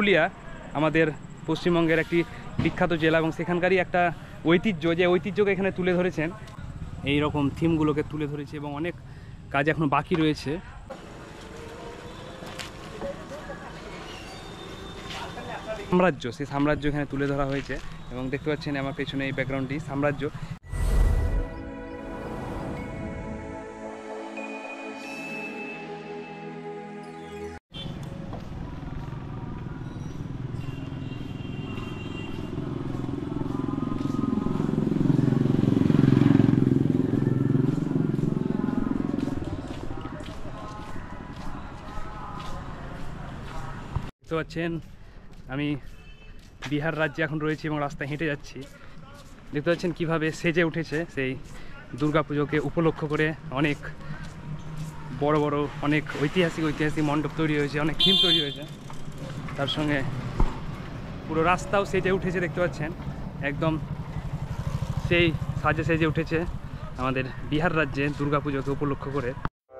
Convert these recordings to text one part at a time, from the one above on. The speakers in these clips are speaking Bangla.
পুরুলিয়া আমাদের পশ্চিমবঙ্গের একটি বিখ্যাত জেলা এবং সেখানকারই একটা ঐতিহ্য, যে ঐতিহ্যকে এখানে তুলে ধরেছেন। এই রকম থিমগুলোকে তুলে ধরেছে এবং অনেক কাজ এখনো বাকি রয়েছে। সাম্রাজ্য, সেই সাম্রাজ্য এখানে তুলে ধরা হয়েছে এবং দেখতে পাচ্ছেন আমার পেছনে এই ব্যাকগ্রাউন্ডটি সাম্রাজ্য। দেখতে পাচ্ছেন আমি বিহার রাজ্যে এখন রয়েছি এবং রাস্তায় হেঁটে যাচ্ছি। দেখতে পাচ্ছেন কীভাবে সেজে উঠেছে সেই দুর্গা পুজোকে উপলক্ষ করে অনেক বড় বড় অনেক ঐতিহাসিক মণ্ডপ তৈরি হয়েছে, অনেক থিম তৈরি হয়েছে। তার সঙ্গে পুরো রাস্তাও সেজে উঠেছে, দেখতে পাচ্ছেন একদম সেই সাজে সেজে উঠেছে আমাদের বিহার রাজ্যে দুর্গা পুজোকে উপলক্ষ করে।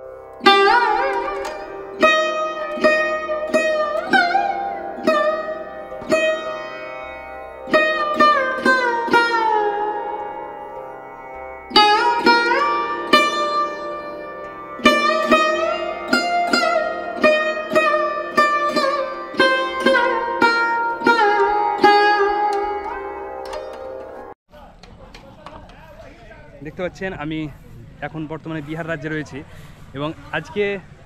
দেখতে পাচ্ছেন আমি এখন বর্তমানে বিহার রাজ্যে রয়েছি এবং আজকে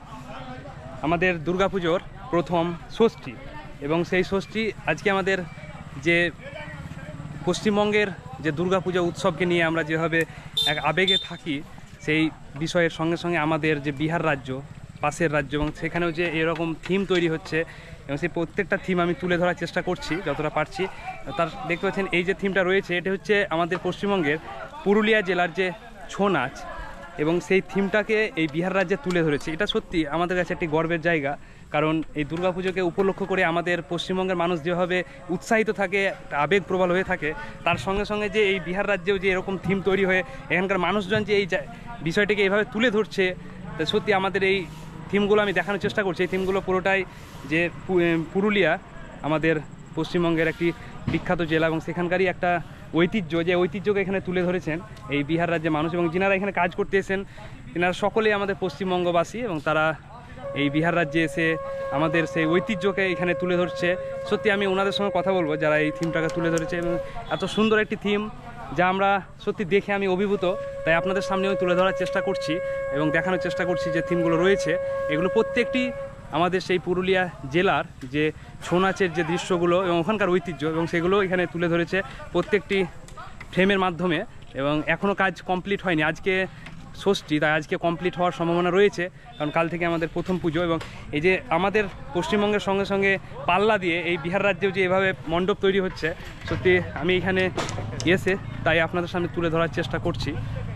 আমাদের দুর্গাপুজোর প্রথম ষষ্ঠী এবং সেই ষষ্ঠী আজকে আমাদের যে পশ্চিমবঙ্গের যে দুর্গাপূজা উৎসবকে নিয়ে আমরা যেভাবে এক আবেগে থাকি, সেই বিষয়ের সঙ্গে সঙ্গে আমাদের যে বিহার রাজ্য পাশের রাজ্য এবং সেখানেও যে এরকম থিম তৈরি হচ্ছে এবং সেই প্রত্যেকটা থিম আমি তুলে ধরার চেষ্টা করছি যতটা পারছি। তার দেখতে পাচ্ছেন এই যে থিমটা রয়েছে এটা হচ্ছে আমাদের পশ্চিমবঙ্গের পুরুলিয়া জেলার যে ছৌ নাচ এবং সেই থিমটাকে এই বিহার রাজ্যে তুলে ধরেছে। এটা সত্যি আমাদের কাছে একটি গর্বের জায়গা, কারণ এই দুর্গাপুজোকে উপলক্ষ করে আমাদের পশ্চিমবঙ্গের মানুষ যেভাবে উৎসাহিত থাকে, আবেগপ্রবল হয়ে থাকে, তার সঙ্গে সঙ্গে যে এই বিহার রাজ্যেও যে এরকম থিম তৈরি হয়ে এখানকার মানুষজন যে এই বিষয়টিকে এইভাবে তুলে ধরছে, সত্যি আমাদের এই থিমগুলো আমি দেখানোর চেষ্টা করছি। এই থিমগুলো পুরোটাই যে পুরুলিয়া আমাদের পশ্চিমবঙ্গের একটি বিখ্যাত জেলা এবং সেখানকারই একটা ঐতিহ্য, যে ঐতিহ্যকে এখানে তুলে ধরেছেন এই বিহার রাজ্যের মানুষ এবং যিনারা এখানে কাজ করতে এসেছেন তিনারা সকলেই আমাদের পশ্চিমবঙ্গবাসী এবং তারা এই বিহার রাজ্যে এসে আমাদের সেই ঐতিহ্যকে এখানে তুলে ধরছে। সত্যি আমি ওনাদের সঙ্গে কথা বলবো যারা এই থিমটাকে তুলে ধরেছে এবং এত সুন্দর একটি থিম যা আমরা সত্যি দেখে আমি অভিভূত, তাই আপনাদের সামনে আমি তুলে ধরার চেষ্টা করছি এবং দেখানোর চেষ্টা করছি যে থিমগুলো রয়েছে এগুলো প্রত্যেকটি আমাদের সেই পুরুলিয়া জেলার যে ছৌ নাচের যে দৃশ্যগুলো এবং ওখানকার ঐতিহ্য এবং সেগুলো এখানে তুলে ধরেছে প্রত্যেকটি ফ্রেমের মাধ্যমে এবং এখনও কাজ কমপ্লিট হয়নি। আজকে ষষ্ঠী, তাই আজকে কমপ্লিট হওয়ার সম্ভাবনা রয়েছে, কারণ কাল থেকে আমাদের প্রথম পুজো এবং এই যে আমাদের পশ্চিমবঙ্গের সঙ্গে সঙ্গে পাল্লা দিয়ে এই বিহার রাজ্যেও যে এভাবে মণ্ডপ তৈরি হচ্ছে, সত্যি আমি এখানে এসে তাই আপনাদের সামনে তুলে ধরার চেষ্টা করছি।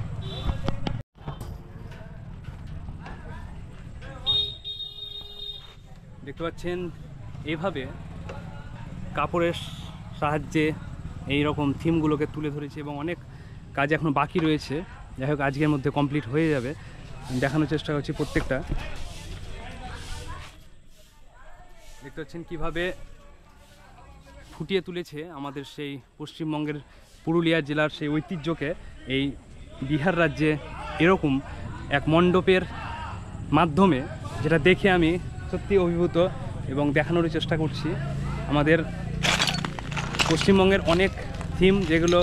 দেখতে পাচ্ছেন এইভাবে কাপড়ের সাহায্যে এই রকম থিমগুলোকে তুলে ধরেছে এবং অনেক কাজ এখনো বাকি রয়েছে। যাই হোক আজকের মধ্যে কমপ্লিট হয়ে যাবে, দেখানোর চেষ্টা করছি প্রত্যেকটা। দেখতে পাচ্ছেন কীভাবে ফুটিয়ে তুলেছে আমাদের সেই পশ্চিমবঙ্গের পুরুলিয়া জেলার সেই ঐতিহ্যকে এই বিহার রাজ্যে এরকম এক মণ্ডপের মাধ্যমে, যেটা দেখে আমি সত্যি অভিভূত এবং দেখানোর চেষ্টা করছি আমাদের পশ্চিমবঙ্গের অনেক থিম যেগুলো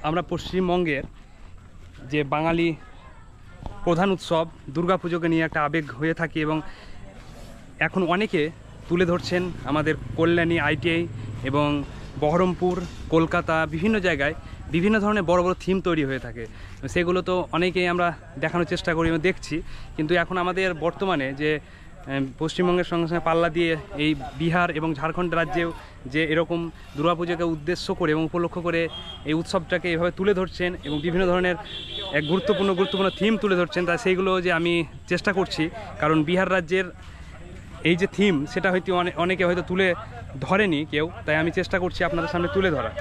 আমরা পশ্চিমবঙ্গের যে বাঙালি প্রধান উৎসব দুর্গাপুজোকে নিয়ে একটা আবেগ হয়ে থাকে এবং এখন অনেকে তুলে ধরছেন আমাদের কল্যাণী আইটিআই এবং বহরমপুর কলকাতা বিভিন্ন জায়গায় বিভিন্ন ধরনের বড় বড় থিম তৈরি হয়ে থাকে। সেগুলো তো অনেকেই আমরা দেখানোর চেষ্টা করি এবং দেখছি, কিন্তু এখন আমাদের বর্তমানে যে পশ্চিমবঙ্গের সঙ্গে সঙ্গে পাল্লা দিয়ে এই বিহার এবং ঝাড়খণ্ড রাজ্যেও যে এরকম দুর্গাপুজোকে উদ্দেশ্য করে এবং উপলক্ষ করে এই উৎসবটাকে এভাবে তুলে ধরছেন এবং বিভিন্ন ধরনের এক গুরুত্বপূর্ণ থিম তুলে ধরছেন, তা সেইগুলো যে আমি চেষ্টা করছি, কারণ বিহার রাজ্যের এই যে থিম সেটা হয়তো অনেকে হয়তো তুলে ধরেনি কেউ, তাই আমি চেষ্টা করছি আপনাদের সামনে তুলে ধরা।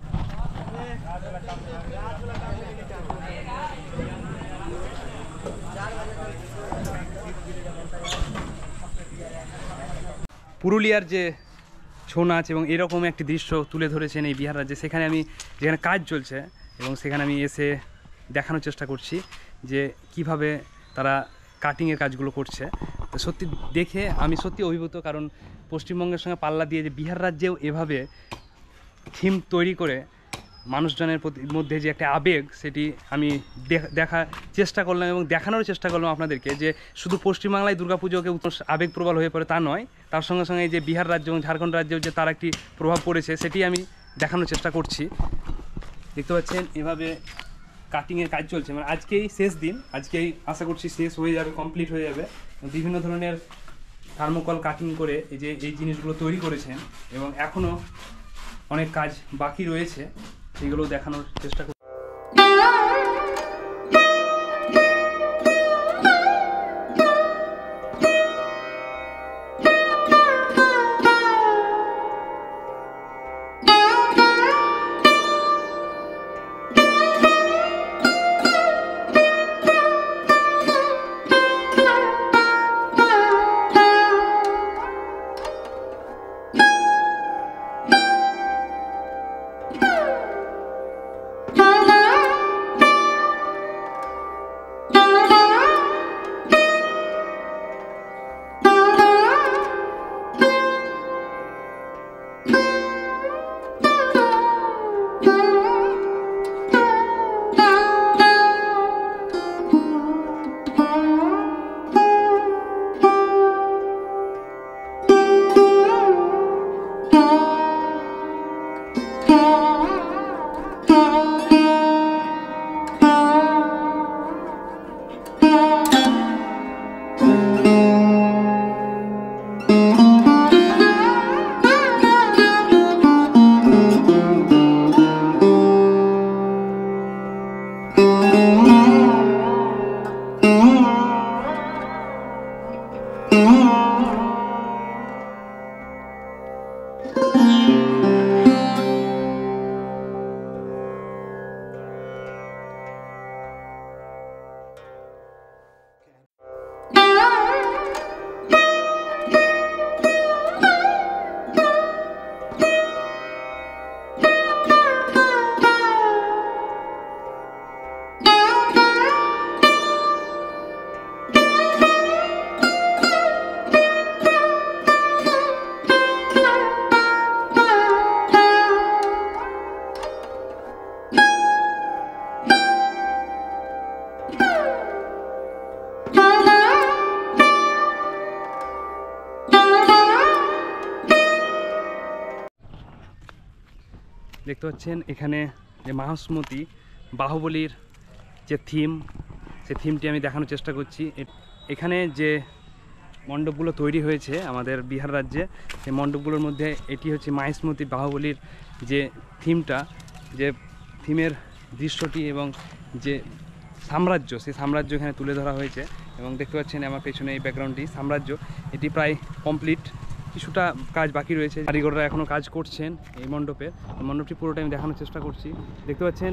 পুরুলিয়ার যে ছৌ নাচ এবং এরকম একটি দৃশ্য তুলে ধরেছেন এই বিহার রাজ্যে, সেখানে আমি যেখানে কাজ চলছে এবং সেখানে আমি এসে দেখানোর চেষ্টা করছি যে কিভাবে তারা কাটিংয়ের কাজগুলো করছে। তো সত্যি দেখে আমি সত্যি অভিভূত, কারণ পশ্চিমবঙ্গের সঙ্গে পাল্লা দিয়ে যে বিহার রাজ্যেও এভাবে থিম তৈরি করে মানুষজনের মধ্যে যে একটা আবেগ সেটি আমি দেখার চেষ্টা করলাম এবং দেখানোর চেষ্টা করলাম আপনাদেরকে, যে শুধু পশ্চিমবাংলায় দুর্গাপুজোকে আবেগপ্রবল হয়ে পড়ে তা নয়, তার সঙ্গে সঙ্গে যে বিহার রাজ্য এবং ঝাড়খণ্ড রাজ্যেও যে তার একটি প্রভাব পড়েছে সেটি আমি দেখানোর চেষ্টা করছি। দেখতে পাচ্ছেন এভাবে কাটিংয়ের কাজ চলছে, মানে আজকেই শেষ দিন, আজকেই আশা করছি শেষ হয়ে যাবে, কমপ্লিট হয়ে যাবে। বিভিন্ন ধরনের থার্মোকল কাটিং করে এই জিনিসগুলো তৈরি করেছেন এবং এখনও অনেক কাজ বাকি রয়েছে, সেগুলো দেখানোর চেষ্টা করছি। দেখতে পাচ্ছেন এখানে যে মাহিষ্মতি বাহুবলীর যে থিম, সেই থিমটি আমি দেখানোর চেষ্টা করছি। এখানে যে মণ্ডপগুলো তৈরি হয়েছে আমাদের বিহার রাজ্যে, সেই মণ্ডপগুলোর মধ্যে এটি হচ্ছে মাহিষ্মতি বাহুবলীর যে থিমটা, যে থিমের দৃশ্যটি এবং যে সাম্রাজ্য, সেই সাম্রাজ্য এখানে তুলে ধরা হয়েছে। এবং দেখতে পাচ্ছেন আমার পেছনে এই ব্যাকগ্রাউন্ডটি সাম্রাজ্য, এটি প্রায় কমপ্লিট, কিছুটা কাজ বাকি রয়েছে, কারিগররা এখনও কাজ করছেন এই মণ্ডপে। মণ্ডপটি পুরোটা আমি দেখানোর চেষ্টা করছি। দেখতে পাচ্ছেন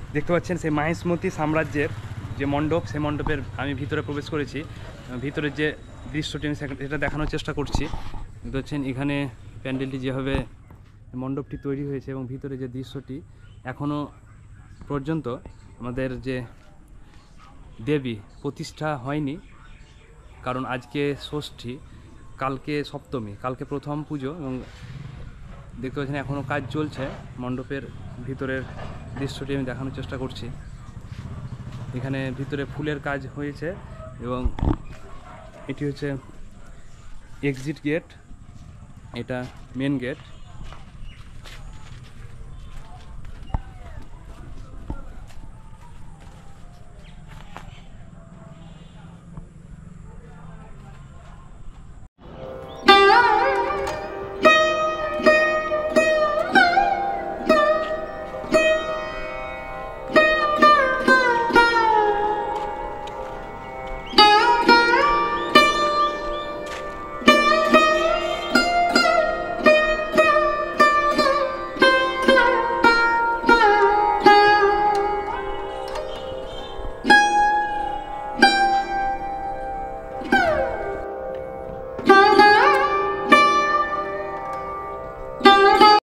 দেখতে পাচ্ছেন সেই মাহিষ্মতি সাম্রাজ্যের যে মণ্ডপ, সেই মণ্ডপের আমি ভিতরে প্রবেশ করেছি। ভিতরের যে দৃশ্যটি আমি এটা দেখানোর চেষ্টা করছি। দেখতে পাচ্ছেন এখানে প্যান্ডেলটি যেভাবে মণ্ডপটি তৈরি হয়েছে এবং ভিতরে যে দৃশ্যটি, এখনও পর্যন্ত আমাদের যে দেবী প্রতিষ্ঠা হয়নি, কারণ আজকে ষষ্ঠী, কালকে সপ্তমী, কালকে প্রথম পুজো এবং দেখতে পাচ্ছেন এখনও কাজ চলছে। মণ্ডপের ভিতরের দৃশ্যটি আমি দেখানোর চেষ্টা করছি। এখানে ভিতরে ফুলের কাজ হয়েছে এবং এটি হচ্ছে এক্সিট গেট, এটা মেন গেট।